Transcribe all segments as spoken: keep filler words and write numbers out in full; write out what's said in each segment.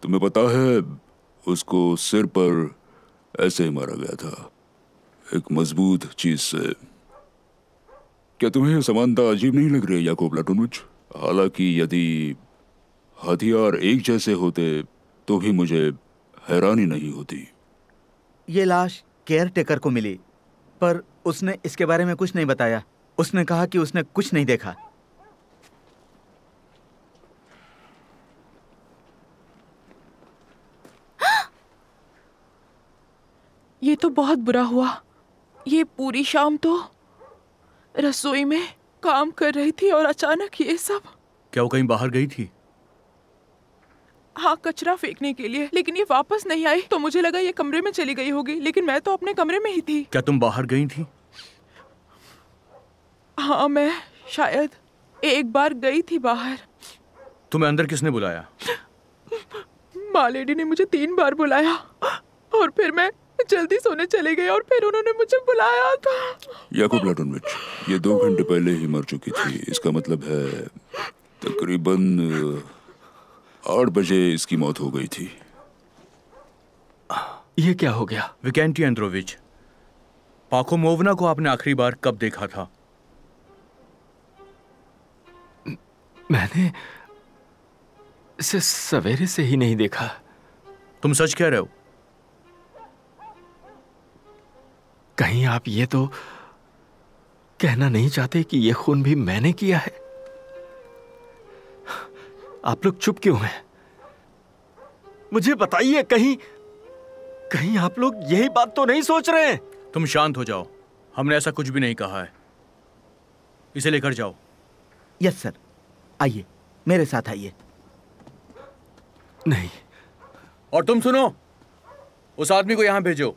तुम्हें पता है उसको सिर पर ऐसे ही मारा गया था, एक मजबूत चीज से। क्या तुम्हें यह समानता अजीब नहीं लग रही याकूब प्लाटोनिच? हालांकि यदि हथियार एक जैसे होते तो भी मुझे हैरानी नहीं होती। ये लाश केयर टेकर को मिली, पर उसने इसके बारे में कुछ नहीं बताया। उसने कहा कि उसने कुछ नहीं देखा। ये तो बहुत बुरा हुआ। ये पूरी शाम तो रसोई में काम कर रही थी और अचानक ये सब। क्या वो कहीं बाहर गई थी? हाँ, कचरा फेंकने के लिए, लेकिन ये वापस नहीं आई तो मुझे लगा ये कमरे में चली गई होगी, लेकिन मैं तो अपने कमरे में ही थी। क्या तुम बाहर गई थी? हाँ, मैं शायद एक बार गई थी बाहर। तुम्हें अंदर किसने बुलाया? माँ लेडी ने मुझे तीन बार बुलाया और फिर मैं जल्दी सोने चले गए और फिर उन्होंने मुझे बुलाया था। याकूब प्लाटोनिच, ये दो घंटे पहले ही मर चुकी थी। इसका मतलब है तकरीबन आठ बजे इसकी मौत हो गई थी। ये क्या हो गया? विकेंटी एंड्रोविच, पाखोमोवना को आपने आखिरी बार कब देखा था? मैंने इसे सवेरे से ही नहीं देखा। तुम सच कह रहे हो? कहीं आप ये तो कहना नहीं चाहते कि ये खून भी मैंने किया है? आप लोग चुप क्यों हैं? मुझे बताइए, कहीं कहीं आप लोग यही बात तो नहीं सोच रहे हैं? तुम शांत हो जाओ, हमने ऐसा कुछ भी नहीं कहा है। इसे लेकर जाओ। यस सर, आइए मेरे साथ आइए। नहीं। और तुम सुनो, उस आदमी को यहां भेजो।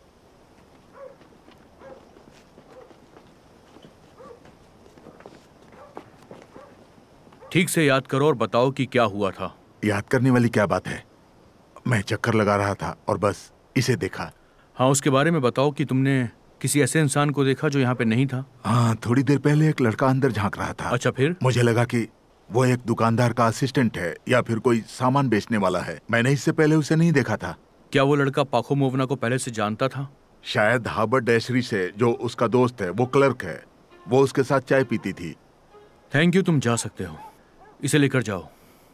ठीक से याद करो और बताओ कि क्या हुआ था। याद करने वाली क्या बात है? मैं चक्कर लगा रहा था और बस इसे देखा। हाँ, उसके बारे में बताओ कि तुमने किसी ऐसे इंसान को देखा जो यहाँ पे नहीं था। हाँ, थोड़ी देर पहले एक लड़का अंदर झांक रहा था। अच्छा, फिर? मुझे लगा कि वो एक दुकानदार का असिस्टेंट है या फिर कोई सामान बेचने वाला है। मैंने इससे पहले उसे नहीं देखा था। क्या वो लड़का पाखोमोवना को पहले से जानता था? शायद हार्वर्ड डैशरी से, जो उसका दोस्त है, वो क्लर्क है, वो उसके साथ चाय पीती थी। थैंक यू, तुम जा सकते हो। इसे लेकर जाओ।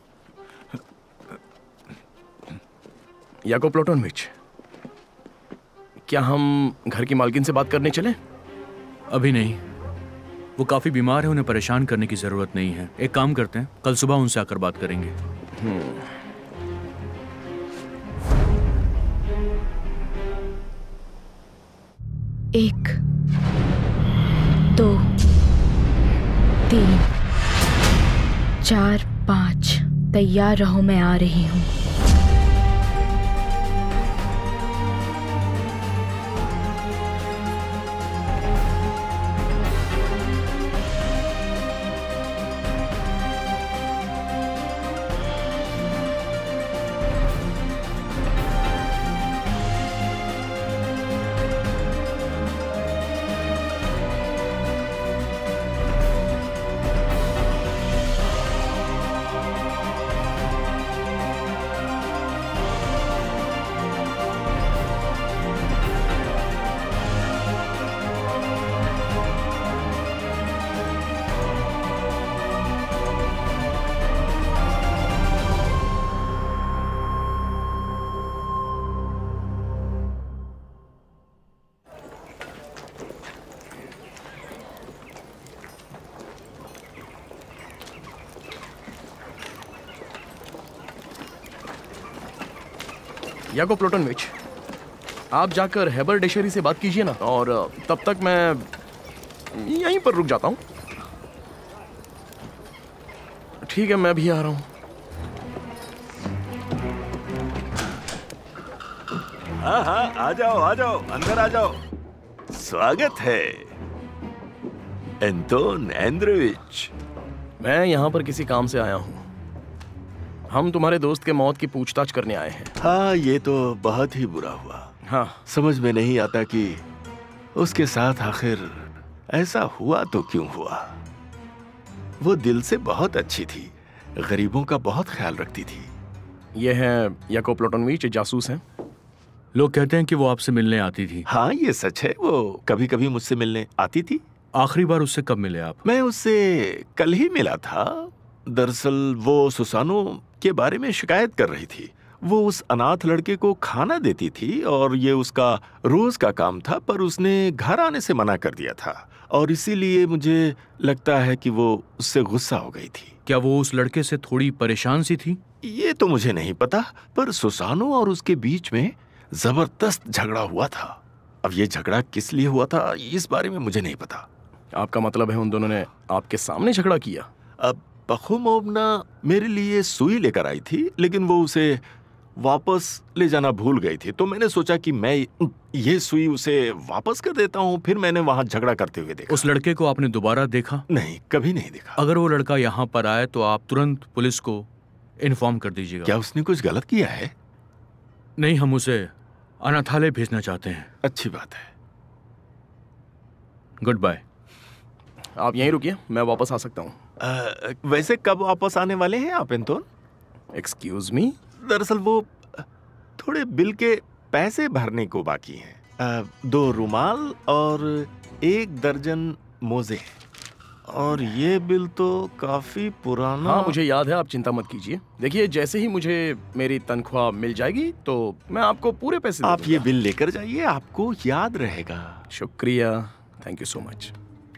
याकूब प्लाटोनिच, क्या हम घर की मालकिन से बात करने चलें? अभी नहीं, वो काफी बीमार है, उन्हें परेशान करने की जरूरत नहीं है। एक काम करते हैं, कल सुबह उनसे आकर बात करेंगे। एक, दो, तीन, चार, पाँच। तैयार रहो, मैं आ रही हूँ। याकूब प्लाटोनिच, आप जाकर हेबर डेशरी से बात कीजिए ना, और तब तक मैं यहीं पर रुक जाता हूँ। ठीक है, मैं भी आ रहा हूँ। हाँ हाँ, आ जाओ आ जाओ, अंदर आ जाओ। स्वागत है एंटोन एंड्रोविच। मैं यहाँ पर किसी काम से आया हूँ। हम तुम्हारे दोस्त के मौत की पूछताछ करने आए हैं। हाँ, ये तो बहुत ही बुरा हुआ। हाँ, समझ में नहीं आता कि उसके साथ आखिर ऐसा हुआ तो क्यों हुआ। वो दिल से बहुत अच्छी थी, गरीबों का बहुत ख्याल रखती थी। ये है याकूब प्लूटोनोविच, जासूस हैं। लोग कहते हैं कि वो आपसे मिलने आती थी। हाँ ये सच है, वो कभी कभी मुझसे मिलने आती थी। आखिरी बार उससे कब मिले आप? मैं उससे कल ही मिला था। दरअसल वो सुसानो के बारे में शिकायत कर रही थी। वो उस अनाथ लड़के को खाना देती थी और ये उसका रोज का काम था, पर उसने घर आने से मना कर दिया था और इसीलिए मुझे लगता है कि वो उससे गुस्सा हो गई थी। क्या वो उस लड़के से थोड़ी परेशान सी थी? ये तो मुझे नहीं पता, पर सुसानो और उसके बीच में जबरदस्त झगड़ा हुआ था। अब ये झगड़ा किस लिए हुआ था इस बारे में मुझे नहीं पता। आपका मतलब है उन दोनों ने आपके सामने झगड़ा किया? अब पखुमोवना मेरे लिए सुई लेकर आई थी, लेकिन वो उसे वापस ले जाना भूल गई थी, तो मैंने सोचा कि मैं ये सुई उसे वापस कर देता हूँ। फिर मैंने वहां झगड़ा करते हुए देखा। उस लड़के को आपने दोबारा देखा? नहीं, कभी नहीं देखा। अगर वो लड़का यहाँ पर आए तो आप तुरंत पुलिस को इन्फॉर्म कर दीजिएगा। क्या उसने कुछ गलत किया है? नहीं, हम उसे अनाथालय भेजना चाहते हैं। अच्छी बात है। Goodbye. आप यहीं रुकिए, मैं वापस आ सकता हूँ। वैसे कब वापस आने वाले हैं आप एंटोन? Excuse me? दरअसल वो थोड़े बिल के पैसे भरने को बाकी हैं। दो रुमाल और एक दर्जन मोजे, और ये बिल तो काफी पुराना। हाँ मुझे याद है, आप चिंता मत कीजिए। देखिए जैसे ही मुझे मेरी तनख्वाह मिल जाएगी तो मैं आपको पूरे पैसे आप ये बिल लेकर जाइए, आपको याद रहेगा। शुक्रिया, thank you so much.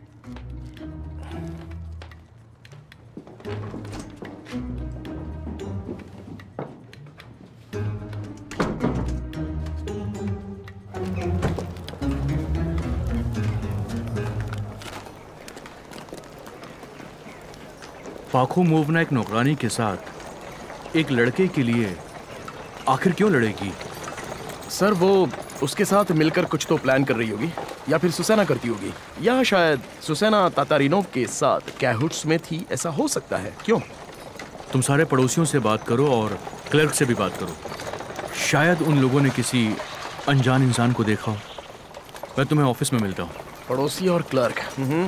Pakhomovna एक नौकरानी के साथ एक लड़के के लिए आखिर क्यों लड़ेगी? सर वो उसके साथ मिलकर कुछ तो प्लान कर रही होगी, या फिर सुसैना करती होगी, या शायद सुसैना तातारिनोव के साथ कैहुट्स में थी। ऐसा हो सकता है। क्यों? तुम सारे पड़ोसियों से बात करो और क्लर्क से भी बात करो। शायद उन लोगों ने किसी अनजान इंसान को देखा हो। मैं तुम्हें ऑफिस में मिलता हूँ। पड़ोसी और क्लर्क। हम्म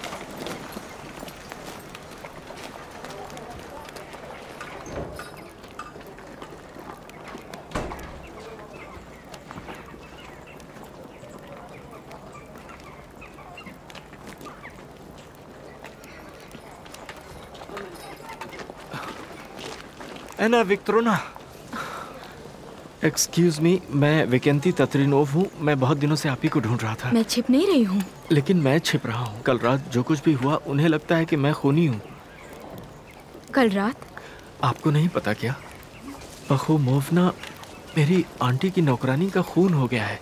एना विक्टोरिना, एक्सक्यूज मी, मैं विकेंती तत्रिनोव हूँ। मैं बहुत दिनों से आप ही को ढूंढ रहा था। मैं छिप नहीं रही हूँ। लेकिन मैं छिप रहा हूँ। कल रात जो कुछ भी हुआ उन्हें लगता है कि मैं खूनी हूँ। कल रात? आपको नहीं पता क्या? पखुमोवना मेरी आंटी की नौकरानी का खून हो गया है।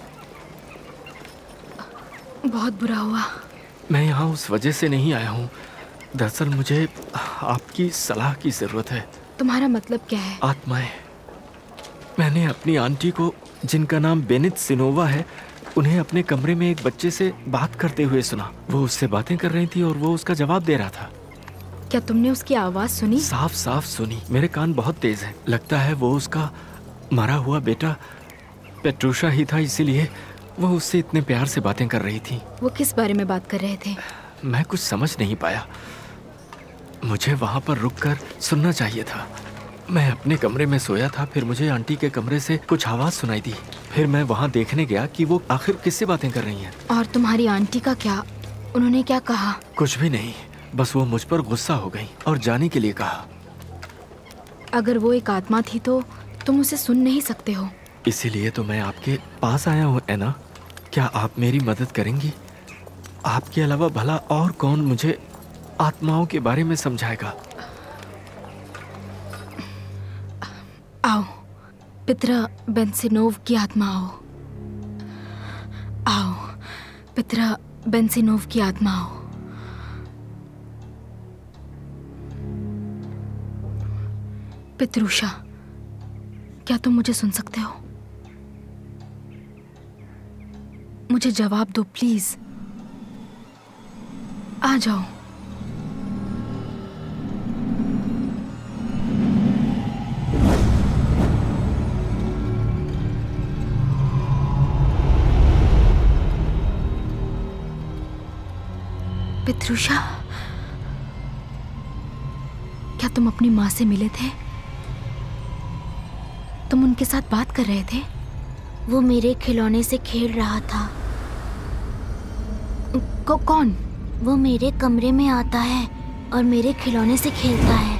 बहुत बुरा हुआ। मैं यहाँ उस वजह से नहीं आया हूँ। दरअसल मुझे आपकी सलाह की जरूरत है। तुम्हारा मतलब क्या है? आत्माएं। मैंने अपनी आंटी को, जिनका नाम बेनित सिनोवा है, उन्हें अपने कमरे में एक बच्चे से बात करते हुए सुना। वो उससे बातें कर रही थी और वो उसका जवाब दे रहा था। क्या तुमने उसकी आवाज सुनी? साफ साफ सुनी। मेरे कान बहुत तेज हैं। लगता है वो उसका मरा हुआ बेटा पेट्रूशा ही था, इसीलिए वो उससे इतने प्यार से बातें कर रही थी। वो किस बारे में बात कर रहे थे? मैं कुछ समझ नहीं पाया। मुझे वहां पर रुककर सुनना चाहिए था। मैं अपने कमरे में सोया था, फिर मुझे आंटी के कमरे से कुछ आवाज सुनाई दी। फिर मैं वहां देखने गया कि वो आखिर किससे बातें कर रही हैं। और तुम्हारी आंटी का क्या? उन्होंने क्या कहा? कुछ भी नहीं, बस वो मुझ पर गुस्सा हो गई और जाने के लिए कहा। अगर वो एक आत्मा थी तो तुम उसे सुन नहीं सकते हो। इसीलिए तो मैं आपके पास आया हूँ एना। क्या आप मेरी मदद करेंगी? आपके अलावा भला और कौन मुझे आत्माओं के बारे में समझाएगा? आओ, पित्रा बेंसिनोव की आत्मा आओ। आओ, पित्रा बेंसिनोव की आत्मा आओ। पित्रुषा, क्या तुम मुझे सुन सकते हो? मुझे जवाब दो प्लीज। आ जाओ। पित्रुषा, क्या तुम अपनी माँ से मिले थे? तुम उनके साथ बात कर रहे थे? वो मेरे खिलौने से खेल रहा था। को, कौन? वो मेरे कमरे में आता है और मेरे खिलौने से खेलता है।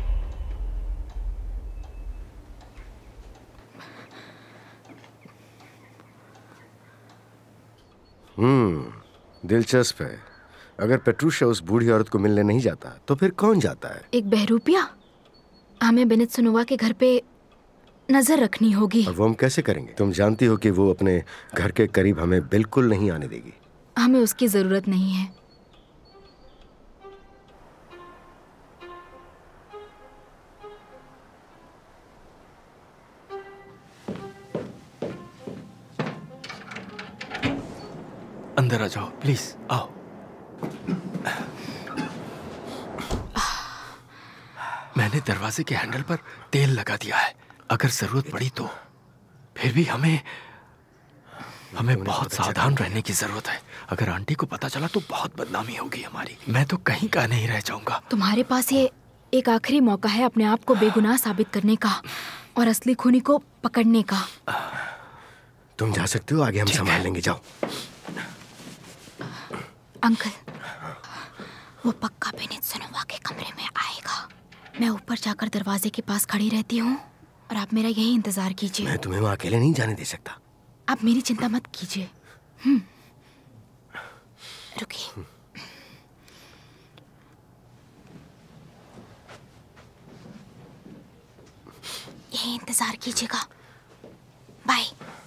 हम्म दिलचस्प है। अगर पेट्रूशा उस बूढ़ी औरत को मिलने नहीं जाता तो फिर कौन जाता है? एक बहरूपिया। हमें बेनित्सुनोवा के घर पे नजर रखनी होगी। और वो हम कैसे करेंगे? तुम जानती हो कि वो अपने घर के करीब हमें बिल्कुल नहीं आने देगी। हमें उसकी जरूरत नहीं है। अंदर आ जाओ प्लीज, आओ। मैंने दरवाजे के हैंडल पर तेल लगा दिया है। अगर जरूरत पड़ी तो। फिर भी हमें हमें बहुत सावधान रहने की जरूरत है। अगर आंटी को पता चला तो बहुत बदनामी होगी हमारी। मैं तो कहीं का नहीं रह जाऊंगा। तुम्हारे पास ये एक आखिरी मौका है अपने आप को बेगुनाह साबित करने का और असली खूनी को पकड़ने का। तुम जा सकते हो, आगे हम संभाल लेंगे। जाओ। अंकल, वो पक्का बेनित्सुनोवा के कमरे में आएगा। मैं ऊपर जाकर दरवाजे के पास खड़ी रहती हूँ और आप मेरा यही इंतजार कीजिए। मैं तुम्हें वहाँ अकेले नहीं जाने दे सकता। आप मेरी चिंता मत कीजिए। हम्म, रुकिए। यही इंतजार कीजिएगा। बाय।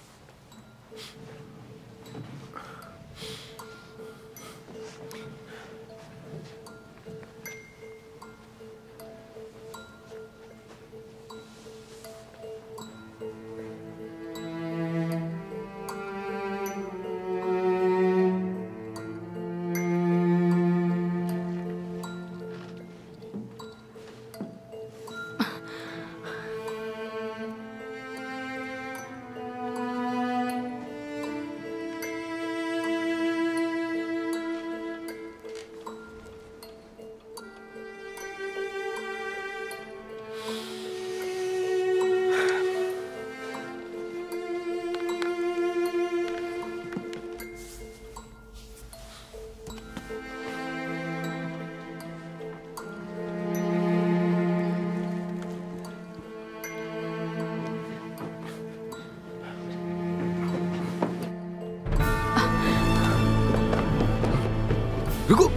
रुको।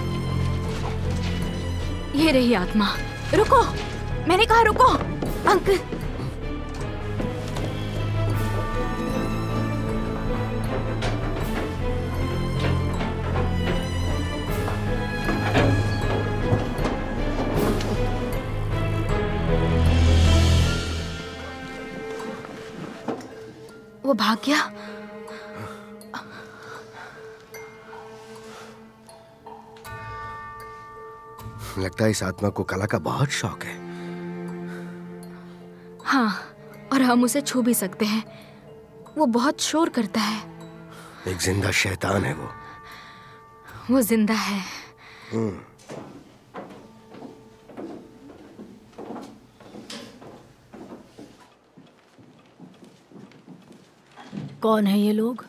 ये रही आत्मा। रुको, मैंने कहा रुको। अंकल, वो भाग गया। लगता है इस आत्मा को कला का बहुत शौक है। हाँ, और हम उसे छू भी सकते हैं। वो बहुत शोर करता है। एक जिंदा शैतान है वो। वो जिंदा है। कौन है ये लोग?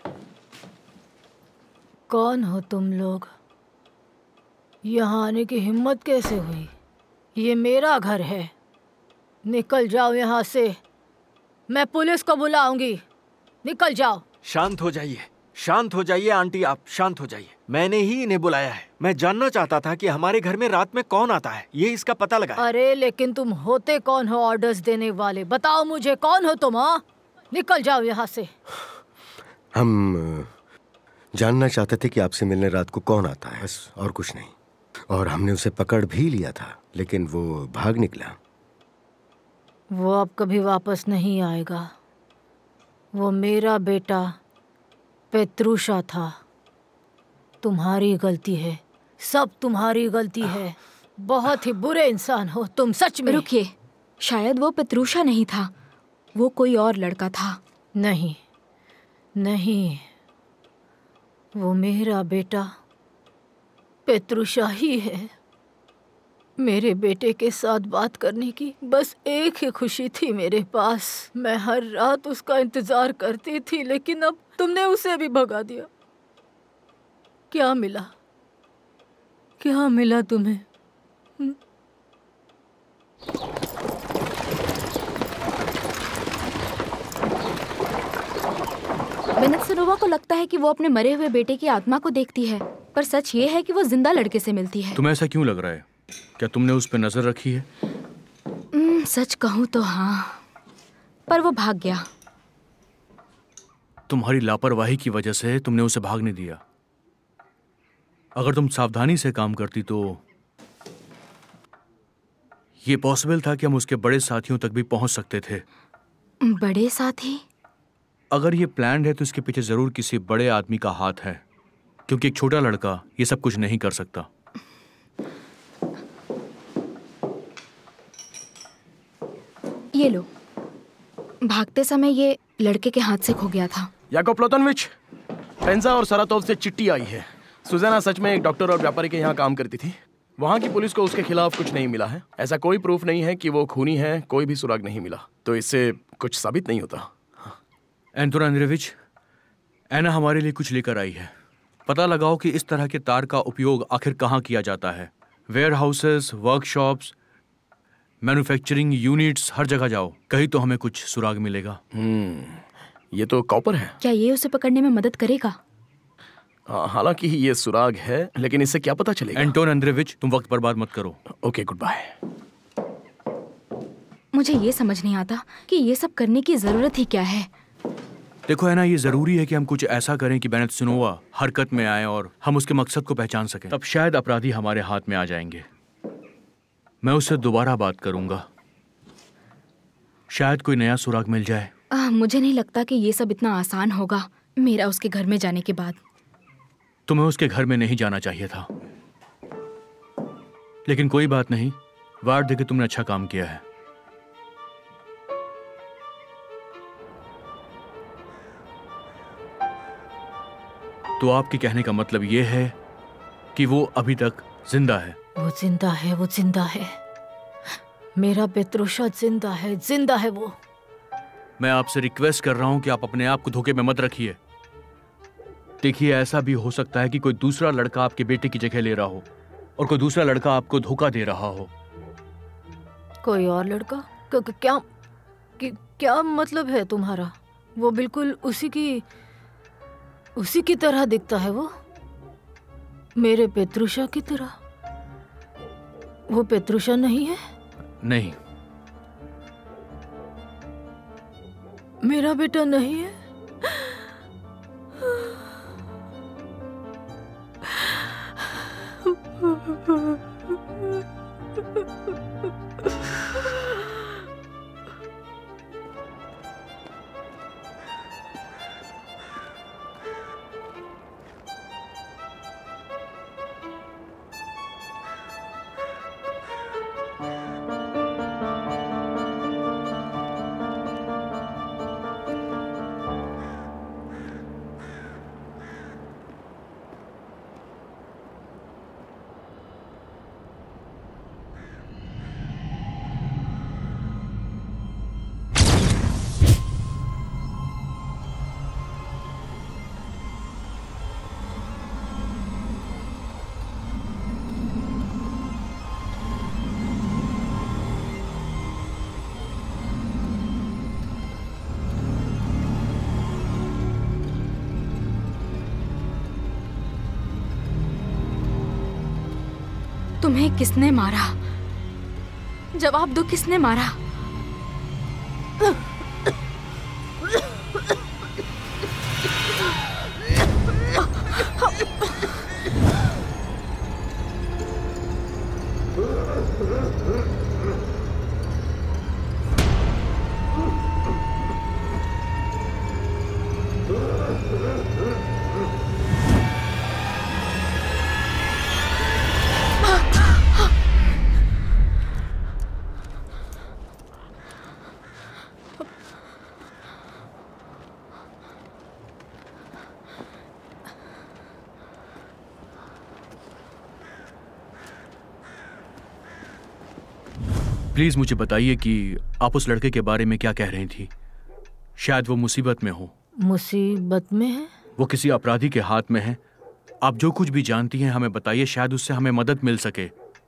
कौन हो तुम लोग? यहाँ आने की हिम्मत कैसे हुई? ये मेरा घर है। निकल जाओ यहाँ से। मैं पुलिस को बुलाऊंगी। निकल जाओ। शांत हो जाइए, शांत हो जाइए आंटी, आप शांत हो जाइए। मैंने ही इन्हें बुलाया है। मैं जानना चाहता था कि हमारे घर में रात में कौन आता है, ये इसका पता लगा। अरे लेकिन तुम होते कौन हो ऑर्डर्स देने वाले? बताओ मुझे, कौन हो तुम? हाँ, निकल जाओ यहाँ से। हम जानना चाहते थे कि आपसे मिलने रात को कौन आता है, बस और कुछ नहीं। और हमने उसे पकड़ भी लिया था, लेकिन वो भाग निकला। वो अब कभी वापस नहीं आएगा। वो मेरा बेटा पेट्रूशा था। तुम्हारी गलती है, सब तुम्हारी गलती है। बहुत ही बुरे इंसान हो तुम, सच में। रुकिए, शायद वो पेट्रूशा नहीं था, वो कोई और लड़का था। नहीं नहीं, वो मेरा बेटा पेट्रूशा ही है। मेरे बेटे के साथ बात करने की बस एक ही खुशी थी मेरे पास। मैं हर रात उसका इंतजार करती थी, लेकिन अब तुमने उसे भी भगा दिया। क्या मिला? क्या मिला तुम्हें? हुँ? बेनेत्सनोवा को लगता है कि वो अपने मरे हुए बेटे की आत्मा को देखती है, पर सच ये है कि वो जिंदा लड़के से मिलती है। तुम्हें ऐसा क्यों लग रहा है? क्या तुमने उस पर नजर रखी है? mm, सच कहूँ तो हाँ, पर वो भाग गया। तुम्हारी लापरवाही की वजह से तुमने उसे भागने दिया। अगर तुम सावधानी से काम करती तो ये पॉसिबल था कि हम उसके बड़े साथियों तक भी पहुंच सकते थे। बड़े साथी? अगर ये प्लान्ड है तो इसके पीछे जरूर किसी बड़े आदमी का हाथ है, क्योंकि एक छोटा लड़का ये सब कुछ नहीं कर सकता। ये लो, भागते समय ये लड़के के हाथ से खो गया था। याकोब प्लोतनविच, पेंजा और सरातोव से चिट्ठी आई है। सुज़ैना सच में एक डॉक्टर और व्यापारी के यहाँ काम करती थी। वहाँ की पुलिस को उसके खिलाफ कुछ नहीं मिला है। ऐसा कोई प्रूफ नहीं है कि वो खूनी है, कोई भी सुराग नहीं मिला, तो इससे कुछ साबित नहीं होता। एंटोन अंद्रेविच, एना हमारे लिए कुछ लेकर आई है। पता लगाओ कि इस तरह के तार का उपयोग आखिर कहाँ किया जाता है। Warehouses, workshops, manufacturing units, हर जगह जाओ, कहीं तो हमें कुछ सुराग मिलेगा। हम्म, ये तो कॉपर है। क्या ये उसे पकड़ने में मदद करेगा? हालांकि ये सुराग है, लेकिन इससे क्या पता चलेगा? एंटोन अंद्रेविच, तुम वक्त बर्बाद मत करो। Okay, goodbye. मुझे ये समझ नहीं आता कि ये सब करने की जरूरत ही क्या है। देखो है ना, ये जरूरी है कि हम कुछ ऐसा करें कि बेनेत्सनोवा हरकत में आए और हम उसके मकसद को पहचान सकें। तब शायद अपराधी हमारे हाथ में आ जाएंगे। मैं उससे दोबारा बात करूंगा, शायद कोई नया सुराग मिल जाए। आ, मुझे नहीं लगता कि ये सब इतना आसान होगा। मेरा उसके घर में जाने के बाद। तुम्हें उसके घर में नहीं जाना चाहिए था, लेकिन कोई बात नहीं, वार्ड देके तुमने अच्छा काम किया है। तो आपके कहने का मतलब यह है कि वो अभी तक जिंदा है? वो जिंदा है, वो जिंदा है। मेरा पेत्रुशा जिंदा है, जिंदा है वो। मैं आपसे रिक्वेस्ट कर रहा हूं कि आप अपने आप को धोखे में मत रखिए। देखिए, ऐसा भी हो सकता है कि कोई दूसरा लड़का आपके बेटे की जगह ले रहा हो और कोई दूसरा लड़का आपको धोखा दे रहा हो। कोई और लड़का? क, क, क्या कि, क्या मतलब है तुम्हारा? वो बिल्कुल उसी की उसी की तरह दिखता है। वो मेरे पेत्रुशा की तरह। वो पेत्रुशा नहीं है? नहीं, मेरा बेटा नहीं है। तुम्हें किसने मारा? जवाब दो, किसने मारा? प्लीज मुझे बताइए कि आप उस लड़के के बारे में क्या कह रही थी। शायद वो मुसीबत में हो। मुसीबत में है? वो किसी अपराधी के हाथ में है। आप जो कुछ भी जानती हैं हमें बताइए, शायद उससे हमें मदद मिल सके।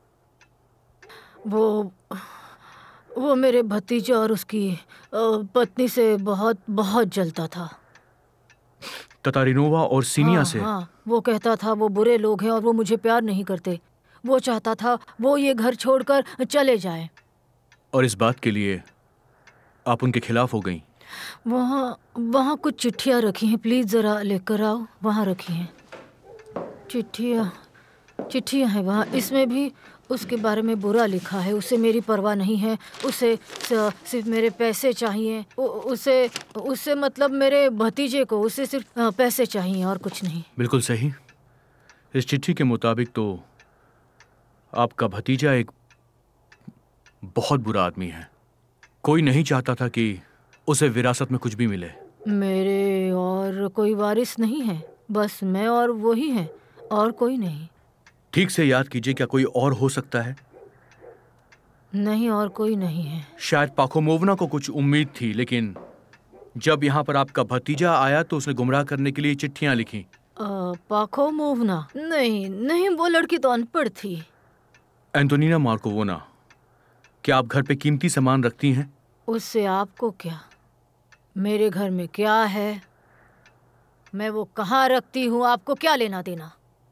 वो वो मेरे भतीजे और उसकी पत्नी से बहुत बहुत जलता था। ततारिनोवा और सीनिया हाँ, से? हाँ, वो कहता था वो बुरे लोग हैं और वो मुझे प्यार नहीं करते। वो चाहता था वो ये घर छोड़कर चले जाए। और इस बात के लिए आप उनके खिलाफ हो गई? वहाँ वहाँ कुछ चिट्ठियाँ रखी हैं, प्लीज जरा लेकर आओ। वहाँ रखी हैं चिट्ठियाँ चिट्ठियाँ हैं वहाँ। इसमें भी उसके बारे में बुरा लिखा है। उसे मेरी परवाह नहीं है। उसे सिर्फ मेरे पैसे चाहिए। उ, उसे उसे मतलब मेरे भतीजे को उसे सिर्फ पैसे चाहिए और कुछ नहीं। बिल्कुल सही। इस चिट्ठी के मुताबिक तो आपका भतीजा एक बहुत बुरा आदमी है। कोई नहीं चाहता था कि उसे विरासत में कुछ भी मिले। मेरे और कोई वारिस नहीं है, बस मैं और वो ही हैं, और कोई नहीं। ठीक से याद कीजिए, क्या कोई और हो सकता है? नहीं, और कोई नहीं है। शायद पाखोमोवना को कुछ उम्मीद थी, लेकिन जब यहाँ पर आपका भतीजा आया तो उसने गुमराह करने के लिए चिट्ठियां लिखी। पाखोमोवना? नहीं नहीं, वो लड़की तो अनपढ़ थी। एंटोनिना मार्कोवोना, क्या आप घर पे कीमती सामान रखती हैं? उससे आपको क्या? मेरे घर में क्या है, मैं वो कहाँ रखती हूँ, आपको क्या लेना देना?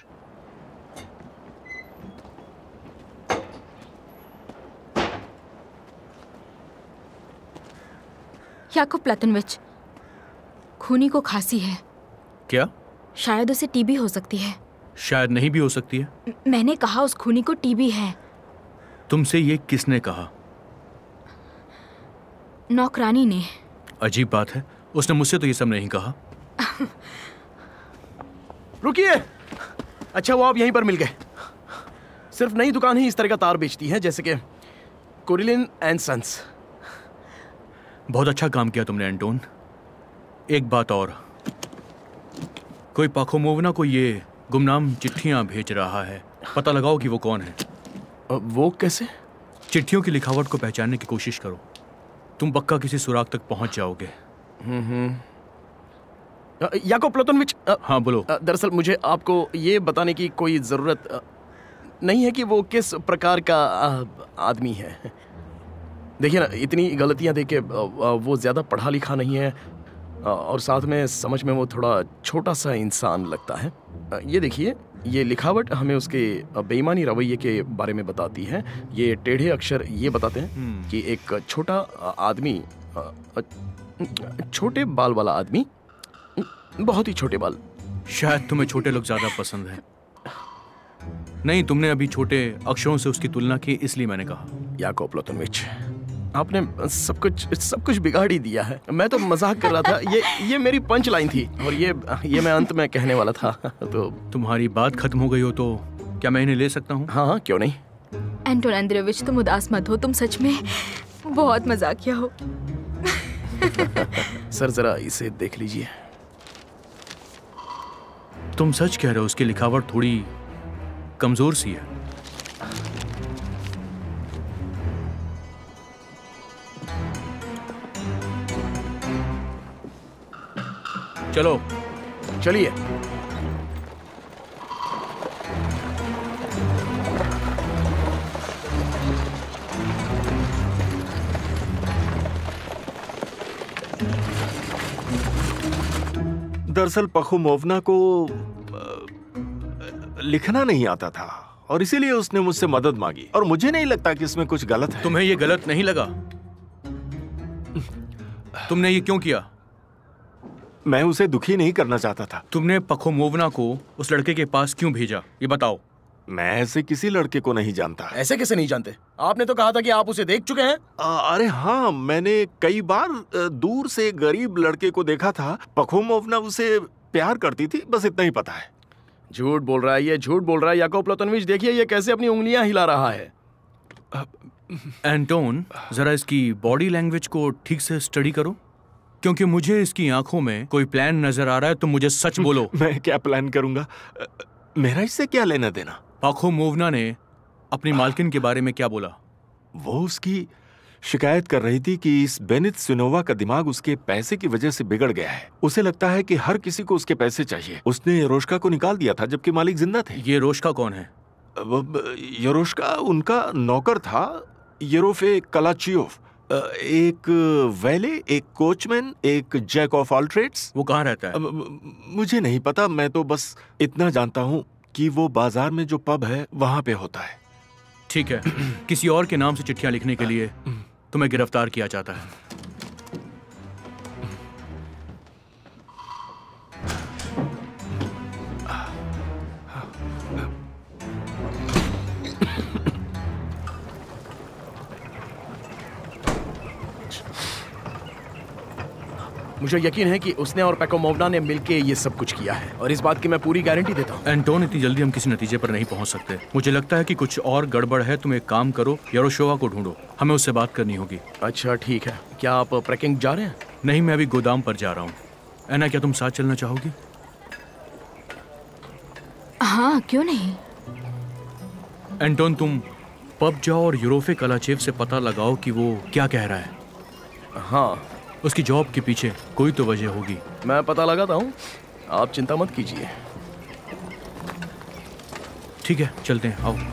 याकूब प्लातनोविच, खूनी को खांसी है। क्या? शायद उसे टीबी हो सकती है। शायद नहीं भी हो सकती है। मैंने कहा उस खूनी को टीबी है। तुमसे ये किसने कहा? नौकरानी ने। अजीब बात है, उसने मुझसे तो ये सब नहीं कहा। रुकिए। अच्छा, वो आप यहीं पर मिल गए। सिर्फ नई दुकान ही इस तरह का तार बेचती है, जैसे कि कुरिलिन एंड सन्स। बहुत अच्छा काम किया तुमने एंटोन। एक बात और, कोई पाखोमोवना को ये गुमनाम चिट्ठियां भेज रहा है। पता लगाओ कि वो कौन है। वो कैसे? चिट्ठियों की लिखावट को पहचानने की कोशिश करो, तुम पक्का किसी सुराग तक पहुंच जाओगे। हम्म याकूब प्लातनोविच। हाँ बोलो। दरअसल मुझे आपको ये बताने की कोई जरूरत नहीं है कि वो किस प्रकार का आदमी है। देखिए ना, इतनी गलतियां देख के वो ज्यादा पढ़ा लिखा नहीं है, और साथ में समझ में वो थोड़ा छोटा सा इंसान लगता है। ये देखिए, ये लिखावट हमें उसके बेईमानी रवैये के बारे में बताती है। ये टेढ़े अक्षर ये बताते हैं कि एक छोटा आदमी, छोटे बाल वाला आदमी, बहुत ही छोटे बाल। शायद तुम्हें छोटे लोग ज्यादा पसंद हैं। नहीं, तुमने अभी छोटे अक्षरों से उसकी तुलना की, इसलिए मैंने कहा। याकूब प्लातनोविच, आपने सब कुछ सब कुछ बिगाड़ ही दिया है। मैं तो मजाक कर रहा था। ये ये मेरी पंच लाइन थी, और ये ये मैं अंत में कहने वाला था। तो तुम्हारी बात खत्म हो गई हो तो क्या मैं इन्हें ले सकता हूँ? हाँ हाँ, क्यों नहीं। एंटोन अंद्रेविच, तुम उदास मत हो, तुम सच में बहुत मजाकिया हो। सर जरा इसे देख लीजिए। तुम सच कह रहे हो, उसकी लिखावट थोड़ी कमजोर सी है। चलो चलिए। दरअसल पाखोमोवना को लिखना नहीं आता था, और इसीलिए उसने मुझसे मदद मांगी, और मुझे नहीं लगता कि इसमें कुछ गलत है। तुम्हें ये गलत नहीं लगा? तुमने ये क्यों किया? मैं उसे दुखी नहीं करना चाहता था। तुमने पाखोमोवना को उस लड़के के पास क्यों भेजा, ये बताओ। मैं ऐसे किसी लड़के को नहीं जानता। ऐसे कैसे नहीं जानते? आपने तो कहा था कि आप उसे देख चुके हैं। आ, अरे हाँ, मैंने कई बार दूर से गरीब लड़के को देखा था। पाखोमोवना उसे प्यार करती थी, बस इतना ही पता है। झूठ बोल रहा है ये, झूठ बोल रहा है। याकूब प्लातनोविच, देखिए ये कैसे अपनी उंगलियां हिला रहा है। एंटोन, जरा इसकी बॉडी लैंग्वेज को ठीक से स्टडी करो, क्योंकि मुझे इसकी आंखों में कोई प्लान नजर आ रहा है। तो मुझे सच बोलो। मैं क्या प्लान करूंगा? मेरा इससे क्या लेना देना? पाखोमोवना ने अपनी मालकिन के बारे में क्या बोला? वो उसकी शिकायत कर रही थी कि इस बेनित सिनोवा का दिमाग उसके पैसे की वजह से बिगड़ गया है। उसे लगता है कि हर किसी को उसके पैसे चाहिए। उसने यरोश्का को निकाल दिया था जबकि मालिक जिंदा थे। ये रोश्का कौन है? यरोश्का उनका नौकर था, येरोफे कलाचियोव। एक वैले, एक कोचमैन, एक जैक ऑफ ऑल ट्रेड्स। वो कहाँ रहता है? मुझे नहीं पता, मैं तो बस इतना जानता हूँ कि वो बाजार में जो पब है वहां पे होता है। ठीक है। किसी और के नाम से चिट्ठियां लिखने के लिए तुम्हें गिरफ्तार किया जाता है। मुझे यकीन है कि उसने और पेकोमोवना ने मिलके ये सब कुछ किया है और इस बात की मैं पूरी गारंटी देता हूँ। एंटोन, इतनी जल्दी हम किसी नतीजे पर नहीं पहुंच सकते। मुझे लगता है कि कुछ और गड़बड़ है। तुम एक काम करो, यरोशोवा को ढूंढो, हमें उससे बात करनी होगी। अच्छा ठीक है। क्या आप ट्रैकिंग जा रहे हैं? नहीं, मैं अभी गोदाम पर जा रहा हूँ। एना, क्या तुम साथ चलना चाहोगी? हाँ, क्यों नहीं। एंटोन, तुम पब जाओ और यूरोफे कलाचेव से पता लगाओ कि वो क्या कह रहा है। हाँ, उसकी जॉब के पीछे कोई तो वजह होगी। मैं पता लगाता हूँ, आप चिंता मत कीजिए। ठीक है, चलते हैं, आओ।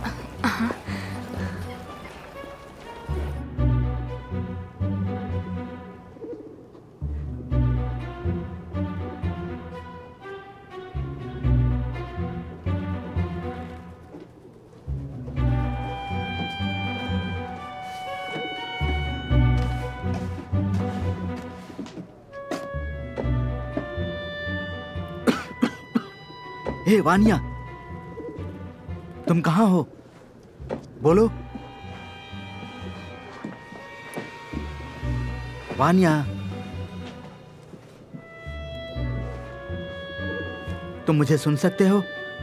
हे वानिया, तुम कहाँ हो? बोलो वानिया, तुम मुझे सुन सकते हो?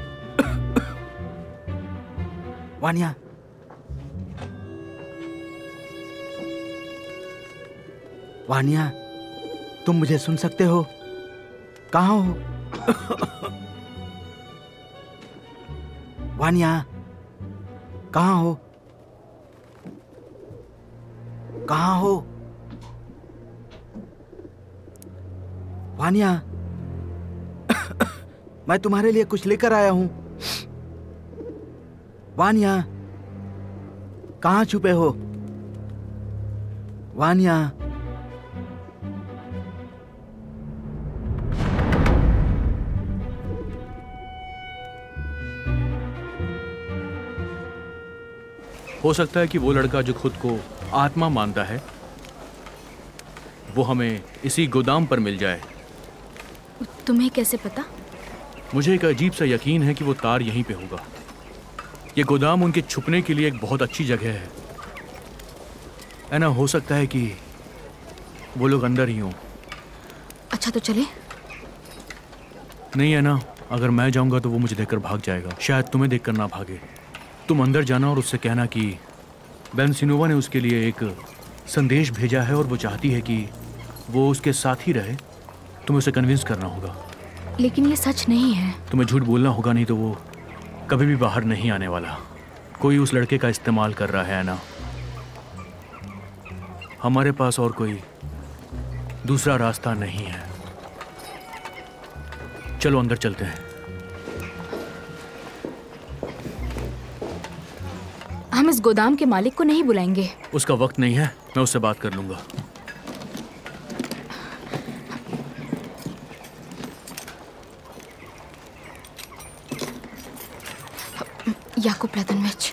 वानिया, वानिया, तुम मुझे सुन सकते हो? कहाँ हो? वानिया, कहाँ हो? कहाँ हो? वानिया, मैं तुम्हारे लिए कुछ लेकर आया हूं। वानिया, कहाँ छुपे हो? वानिया, हो सकता है कि वो लड़का जो खुद को आत्मा मानता है वो हमें इसी गोदाम पर मिल जाए। तुम्हें कैसे पता? मुझे एक अजीब सा यकीन है कि वो तार यहीं पे होगा। ये गोदाम उनके छुपने के लिए एक बहुत अच्छी जगह है। है ना, हो सकता है कि वो लोग अंदर ही हों। अच्छा तो चले? नहीं है ना, अगर मैं जाऊंगा तो वो मुझे देखकर भाग जाएगा। शायद तुम्हें देखकर ना भागे। तुम अंदर जाना और उससे कहना कि बेनसिनोवा ने उसके लिए एक संदेश भेजा है और वो चाहती है कि वो उसके साथ ही रहे। तुम्हें उसे कन्विंस करना होगा। लेकिन ये सच नहीं है। तुम्हें झूठ बोलना होगा, नहीं तो वो कभी भी बाहर नहीं आने वाला। कोई उस लड़के का इस्तेमाल कर रहा है ना। हमारे पास और कोई दूसरा रास्ता नहीं है। चलो अंदर चलते हैं। हम इस गोदाम के मालिक को नहीं बुलाएंगे। उसका वक्त नहीं है, मैं उससे बात कर लूंगा। याकूब प्लेतनविच,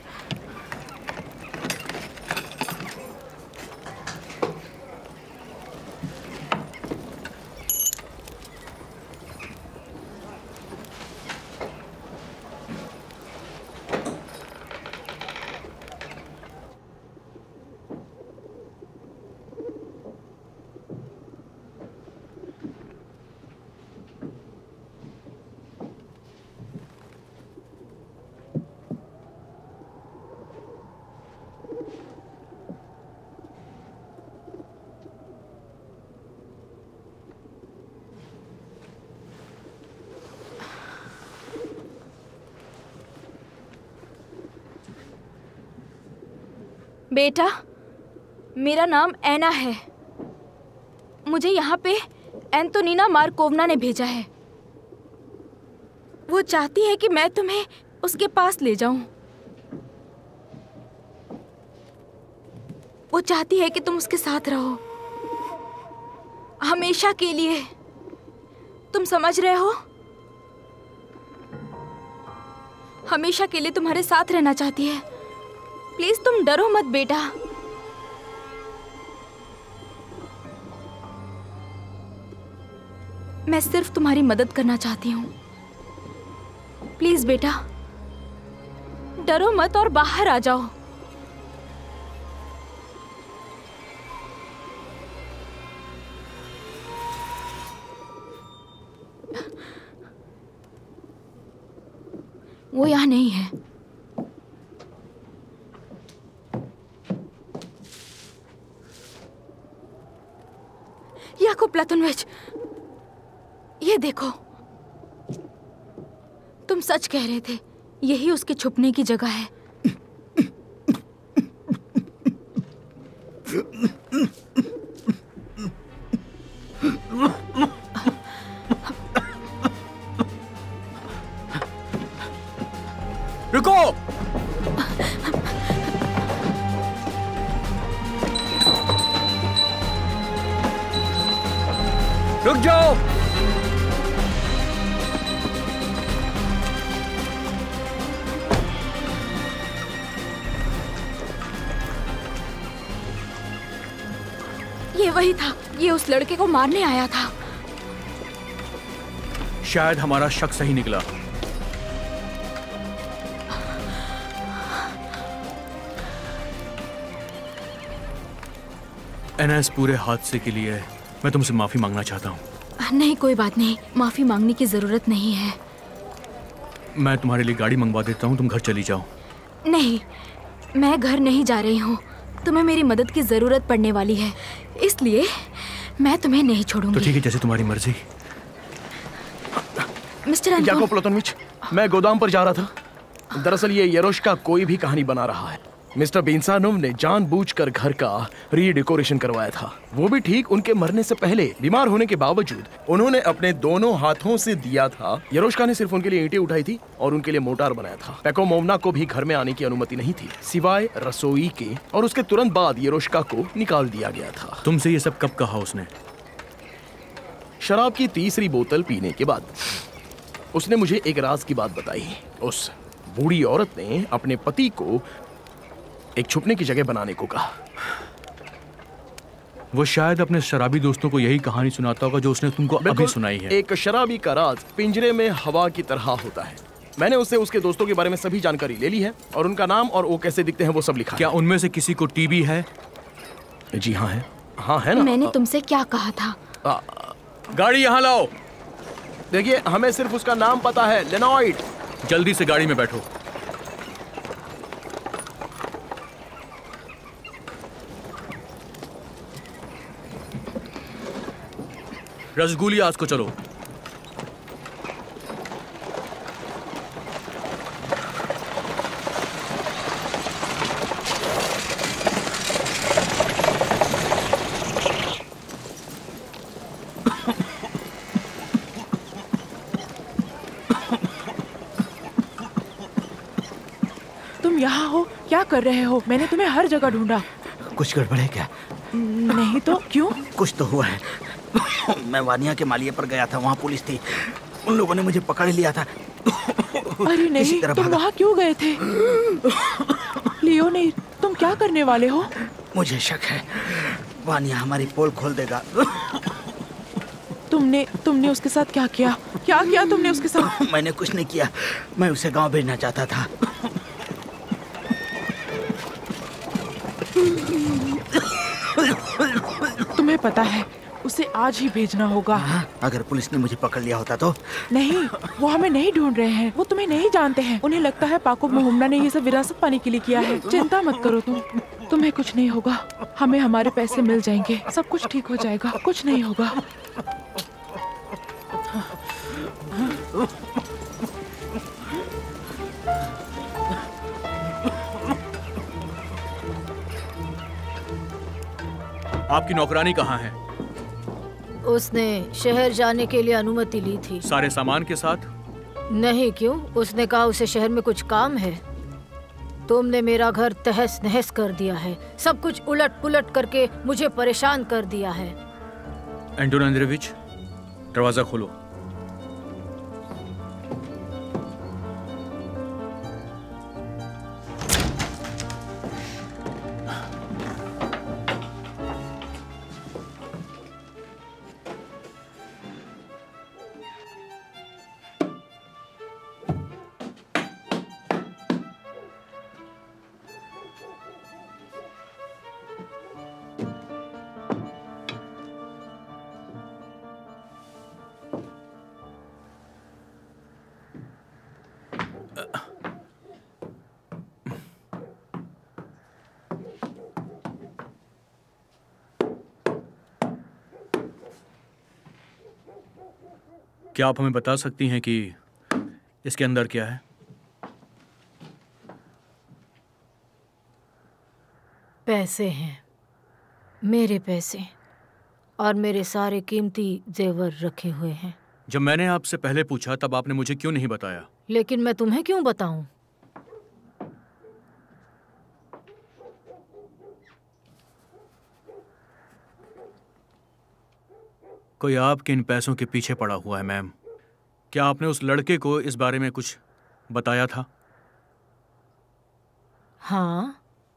बेटा, मेरा नाम ऐना है। मुझे यहाँ पे एंटोनिना मार्कोवना ने भेजा है। वो चाहती है कि मैं तुम्हें उसके पास ले जाऊं। वो चाहती है कि तुम उसके साथ रहो हमेशा के लिए। तुम समझ रहे हो? हमेशा के लिए तुम्हारे साथ रहना चाहती है। प्लीज तुम डरो मत बेटा। मैं सिर्फ तुम्हारी मदद करना चाहती हूँ। प्लीज बेटा, डरो मत और बाहर आ जाओ। वो यहाँ नहीं है। याकूब प्लातोनोविच, ये देखो, तुम सच कह रहे थे। यही उसके छुपने की जगह है। रुको! रुक जाओ! ये वही था। ये उस लड़के को मारने आया था। शायद हमारा शक सही निकला। ऐना, इस पूरे हादसे के लिए मैं तुमसे माफी मांगना चाहता हूँ। नहीं, कोई बात नहीं। माफी मांगने की जरूरत नहीं है। मैं तुम्हारे लिए गाड़ी मंगवा देता हूँ, तुम घर चली जाओ। नहीं, मैं घर नहीं जा रही हूँ। तुम्हें मेरी मदद की जरूरत पड़ने वाली है, इसलिए मैं तुम्हें नहीं छोड़ूंगी। तो ठीक है, जैसे तुम्हारी मर्जी। Mister Anton. याकूब प्लातोनोविच, मैं गोदाम पर जा रहा था। दरअसल ये येरोश्का कोई भी कहानी बना रहा है। मिस्टर बेंसानोव ने जानबूझकर घर का रीडेकोरेशन करवाया था, वो भी ठीक उनके मरने से पहले। बीमार होने के बावजूद उन्होंने अपने दोनों हाथों से दिया था। येरोश्का ने सिर्फ उनके लिए ईंटें उठाई थी और उनके लिए मोटार बनाया था। पेकोमोवना को भी घर में आने की अनुमति नहीं थी, सिवाय रसोई के, और उसके तुरंत बाद येरोश्का को निकाल दिया गया था। तुमसे ये सब कब कहा उसने? शराब की तीसरी बोतल पीने के बाद उसने मुझे एक राज की बात बताई। उस बूढ़ी औरत ने अपने पति को एक छुपने की जगह बनाने को कहा। वो शायद अपने शराबी दोस्तों को यही कहानी सुनाता होगा जो उसने तुमको अभी सुनाई है। एक शराबी का राज पिंजरे में हवा की तरह होता है। मैंने उससे उसके दोस्तों के बारे में सभी जानकारी ले ली है और उनका नाम और वो कैसे दिखते हैं वो सब लिखा। क्या उनमें से किसी को टीबी है? जी हाँ है। हाँ है ना। मैंने तुमसे क्या कहा था? आ, गाड़ी यहाँ लाओ। देखिए, हमें सिर्फ उसका नाम पता है, लेनॉइड। जल्दी से गाड़ी में बैठो। रसगुली, आज को चलो। तुम यहाँ हो? क्या कर रहे हो? मैंने तुम्हें हर जगह ढूंढा। कुछ गड़बड़ है क्या? नहीं तो क्यों? कुछ तो हुआ है। मैं वानिया के मालिये पर गया था, वहाँ पुलिस थी। उन लोगों ने मुझे पकड़ लिया था। अरे नहीं, तुम वहाँ क्यों गए थे? लियो नहीं, तुम क्या करने वाले हो? मुझे शक है वानिया हमारी पोल खोल देगा। तुमने तुमने उसके साथ क्या किया? क्या किया तुमने उसके साथ? मैंने कुछ नहीं किया, मैं उसे गांव भेजना चाहता था। तुम्हें पता है उसे आज ही भेजना होगा। हाँ, अगर पुलिस ने मुझे पकड़ लिया होता तो? नहीं, वो हमें नहीं ढूंढ रहे हैं। वो तुम्हें नहीं जानते हैं। उन्हें लगता है पाको मोहम्मदा ने ये सब विरासत पाने के लिए किया है। चिंता मत करो तुम, तुम्हें कुछ नहीं होगा। हमें हमारे पैसे मिल जाएंगे, सब कुछ ठीक हो जाएगा, कुछ नहीं होगा। आपकी नौकरानी कहाँ है? उसने शहर जाने के लिए अनुमति ली थी। सारे सामान के साथ? नहीं, क्यों? उसने कहा उसे शहर में कुछ काम है। तुमने मेरा घर तहस नहस कर दिया है, सब कुछ उलट पुलट करके मुझे परेशान कर दिया है। एंटोन अंद्रेविच, दरवाजा खोलो। क्या आप हमें बता सकती हैं कि इसके अंदर क्या है? पैसे हैं, मेरे पैसे, और मेरे सारे कीमती जेवर रखे हुए हैं। जब मैंने आपसे पहले पूछा तब आपने मुझे क्यों नहीं बताया? लेकिन मैं तुम्हें क्यों बताऊं? कोई आपके इन पैसों के पीछे पड़ा हुआ है मैम। क्या आपने उस लड़के को इस बारे में कुछ बताया था? हाँ,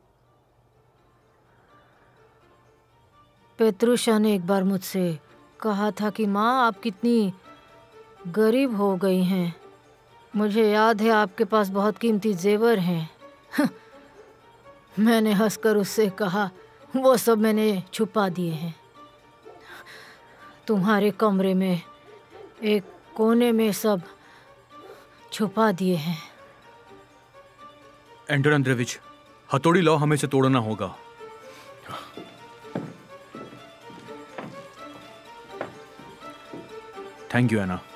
पेत्रुशा ने एक बार मुझसे कहा था कि माँ आप कितनी गरीब हो गई हैं। मुझे याद है आपके पास बहुत कीमती जेवर हैं। मैंने हंसकर उससे कहा वो सब मैंने छुपा दिए हैं तुम्हारे कमरे में, एक कोने में सब छुपा दिए हैं। एंटोन अंद्रेविच, हथौड़ी लाओ, हमें इसे तोड़ना होगा। Thank you Anna.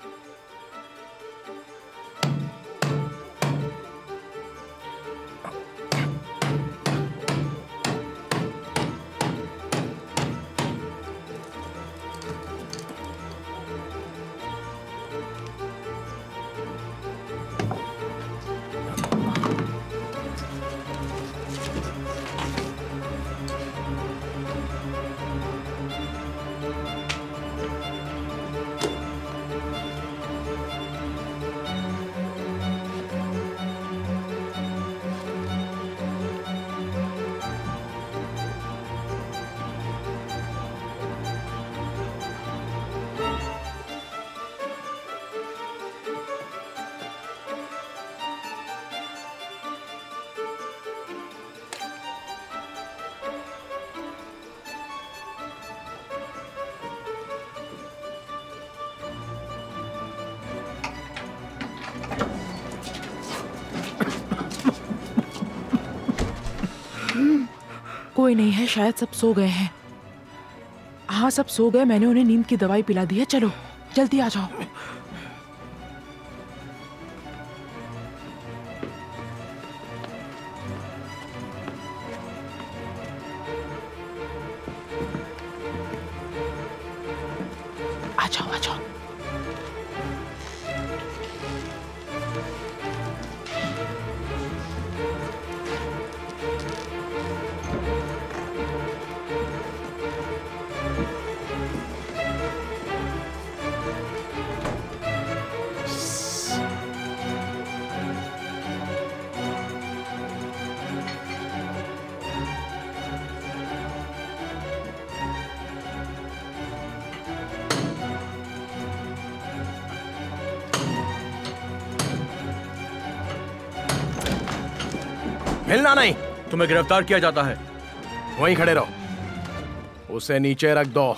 कोई नहीं है, शायद सब सो गए हैं। हाँ, सब सो गए। मैंने उन्हें नींद की दवाई पिला दी है। चलो जल्दी आ जाओ। आ जाओ, आ जाओ। हिलना नहीं। तुम्हें गिरफ्तार किया जाता है। वहीं खड़े रहो। उसे नीचे रख दो।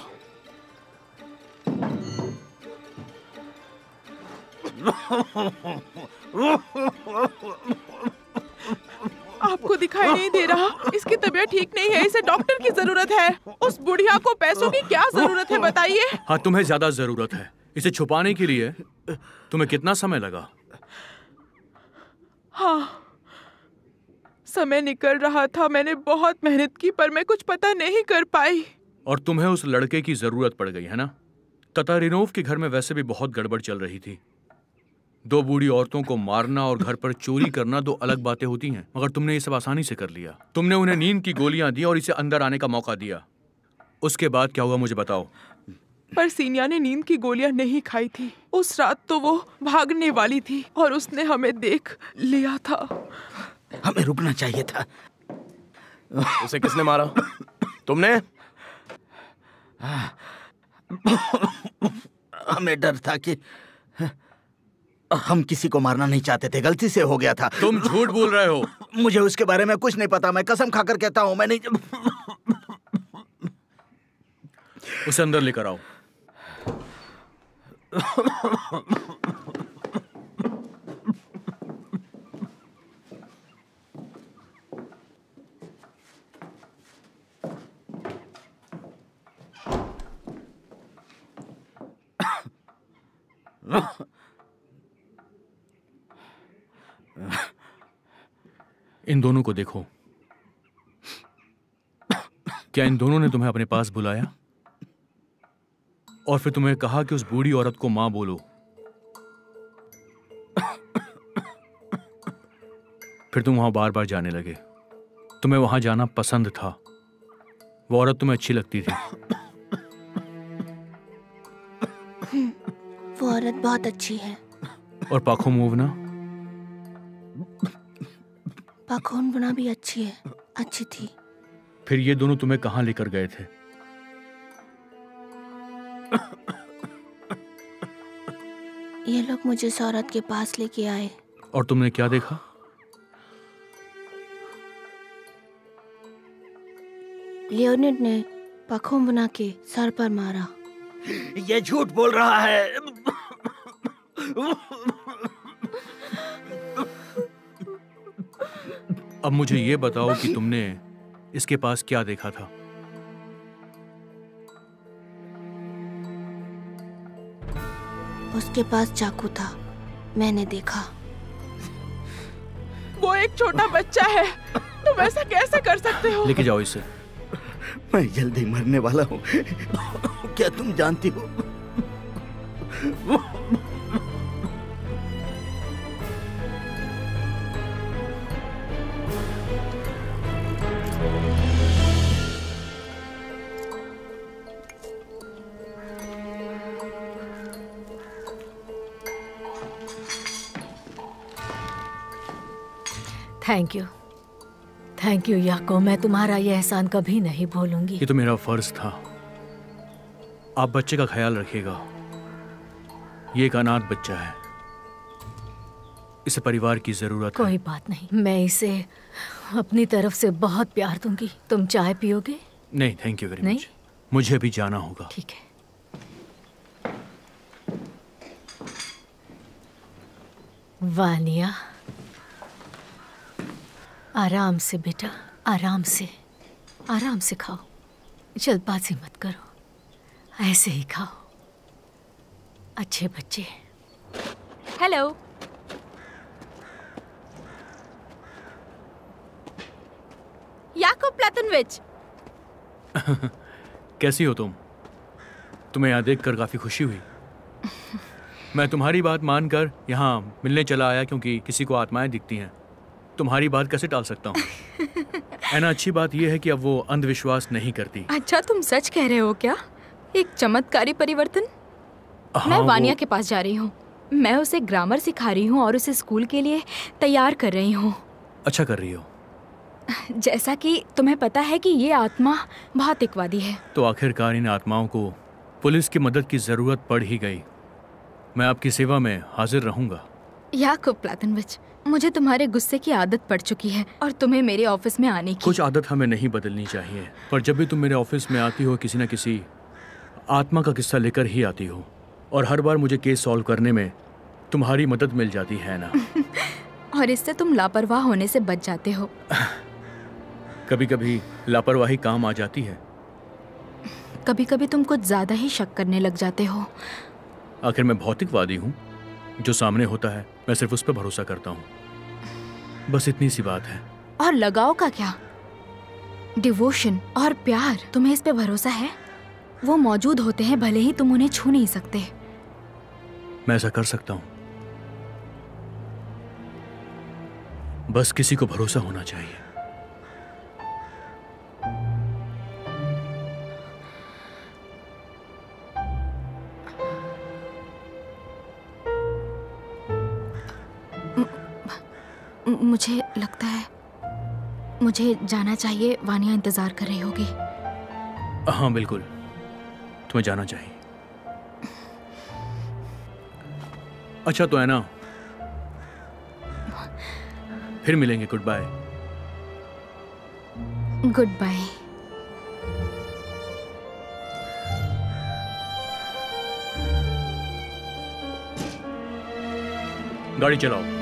आपको दिखाई नहीं दे रहा? इसकी तबीयत ठीक नहीं है, इसे डॉक्टर की जरूरत है। उस बुढ़िया को पैसों की क्या जरूरत है बताइए? हाँ, तुम्हें ज्यादा जरूरत है। इसे छुपाने के लिए तुम्हें कितना समय लगा? हाँ, समय निकल रहा था, मैंने बहुत मेहनत की पर मैं कुछ पता नहीं कर पाई। और तुम्हें उस लड़के की जरूरत पड़ गई है ना? ततारिनोव के घर में वैसे भी बहुत गड़बड़ चल रही थी। दो बूढ़ी औरतों को मारना और घर पर चोरी करना दो अलग बातें होती हैं, मगर तुमने ये सब आसानी से कर लिया। तुमने उन्हें नींद की गोलियां दी और इसे अंदर आने का मौका दिया। उसके बाद क्या हुआ मुझे बताओ। पर सीनिया ने नींद की गोलियां नहीं खाई थी। उस रात तो वो भागने वाली थी और उसने हमें देख लिया था। हमें रुकना चाहिए था। उसे किसने मारा? तुमने? हमें डर था कि हम किसी को मारना नहीं चाहते थे, गलती से हो गया था। तुम झूठ बोल रहे हो। मुझे उसके बारे में कुछ नहीं पता, मैं कसम खाकर कहता हूँ मैं नहीं। उसे अंदर लेकर आओ। इन दोनों को देखो। क्या इन दोनों ने तुम्हें अपने पास बुलाया और फिर तुम्हें कहा कि उस बूढ़ी औरत को मां बोलो? फिर तुम वहां बार बार जाने लगे। तुम्हें वहां जाना पसंद था। वो औरत तुम्हें अच्छी लगती थी। वो औरत बहुत अच्छी है। और पाखोमोवना? पाखोमोवना भी अच्छी है, अच्छी थी। फिर ये दोनों तुम्हें कहां लेकर गए थे? ये लोग मुझे इस औरत के पास लेके आए। और तुमने क्या देखा? लियोनिड ने पाखोमोवना के सर पर मारा। ये झूठ बोल रहा है। अब मुझे ये बताओ कि तुमने इसके पास क्या देखा था? उसके पास चाकू था, मैंने देखा। वो एक छोटा बच्चा है, तुम ऐसा कैसे कर सकते हो? लेके जाओ इसे। मैं जल्दी मरने वाला हूँ, क्या तुम जानती हो? थैंक यू, थैंक यू याको। मैं तुम्हारा ये एहसान कभी नहीं भूलूंगी। ये तो मेरा फर्ज था। आप बच्चे का ख्याल रखिएगा। ये एक अनाथ बच्चा है, इसे परिवार की जरूरत है। कोई बात नहीं, मैं इसे अपनी तरफ से बहुत प्यार दूंगी। तुम चाय पियोगे? नहीं थैंक यू वेरी मच। मुझे अभी जाना होगा। ठीक है। वानिया, आराम से बेटा, आराम से, आराम से खाओ। जल्दबाजी मत करो, ऐसे ही खाओ। अच्छे बच्चे। हेलो। Yakub Platonovich. कैसी हो तुम? तुम्हें यहाँ देखकर काफी खुशी हुई। मैं तुम्हारी बात मानकर यहाँ मिलने चला आया क्योंकि किसी को आत्माएं दिखती हैं। तुम्हारी बात कैसे टाल सकता हूँ? ऐना अच्छी बात यह है कि अब वो अंधविश्वास नहीं करती। अच्छा, तुम सच कह रहे हो क्या? एक चमत्कारी परिवर्तन? हाँ, मैं वानिया वो... के पास जा रही हूँ। मैं उसे ग्रामर सिखा रही हूँ और उसे स्कूल के लिए तैयार कर रही हूँ। अच्छा कर रही हो। जैसा कि तुम्हें पता है कि ये आत्मा भौतिकवादी है। तो आखिरकार इन आत्माओं को पुलिस की मदद की जरूरत पड़ ही गई। मैं आपकी सेवा में हाजिर रहूंगा। याकूब प्लातनविच, मुझे तुम्हारे गुस्से की आदत पड़ चुकी है और तुम्हें मेरे ऑफिस में आने की। कुछ आदत हमें नहीं बदलनी चाहिए, पर जब भी तुम मेरे ऑफिस में आती हो किसी न किसी आत्मा का किस्सा लेकर ही आती हो, और हर बार मुझे केस सॉल्व करने में तुम्हारी मदद मिल जाती है ना। और इससे तुम लापरवाह होने से बच जाते हो। कभी कभी लापरवाही काम आ जाती है। कभी कभी तुम कुछ ज्यादा ही शक करने लग जाते हो। आखिर मैं भौतिकवादी हूँ, जो सामने होता है मैं सिर्फ उस पर भरोसा करता हूँ। बस इतनी सी बात है। और लगाव का क्या? डिवोशन और प्यार, तुम्हें इस पे भरोसा है? वो मौजूद होते हैं भले ही तुम उन्हें छू नहीं सकते। मैं ऐसा कर सकता हूं, बस किसी को भरोसा होना चाहिए। मुझे लगता है मुझे जाना चाहिए। वानिया इंतजार कर रही होगी। हाँ बिल्कुल, तुम्हें जाना चाहिए। अच्छा तो है ना, फिर मिलेंगे। Goodbye. Goodbye. गाड़ी चलाओ।